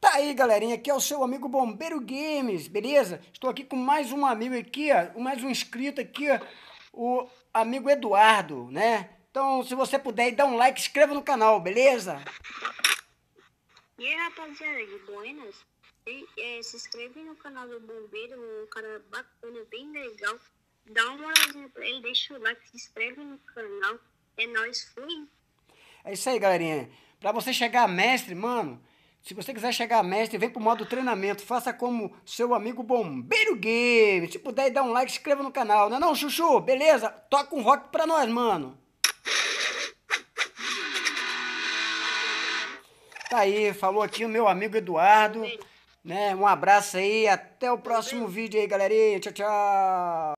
Tá aí, galerinha, aqui é o seu amigo Bombeiro Games, beleza? Estou aqui com mais um amigo aqui, ó, mais um inscrito aqui, ó, o amigo Eduardo, né? Então, se você puder aí, dá um like, inscreva no canal, beleza? E aí, rapaziada, de buenas? Se inscreve no canal do Bombeiro, um cara bacana, bem legal. Dá uma moralzinha pra ele, deixa o like, se inscreve no canal. É nóis, fui! É isso aí, galerinha. Pra você chegar a mestre, mano, se você quiser chegar a mestre, vem pro modo treinamento. Faça como seu amigo Bombeiro Games. Se puder, dá um like, inscreva no canal. Não é não, Chuchu? Beleza? Toca um rock pra nós, mano. Tá aí, falou aqui o meu amigo Eduardo, né? Um abraço aí, até o próximo vídeo aí, galerinha. Tchau, tchau.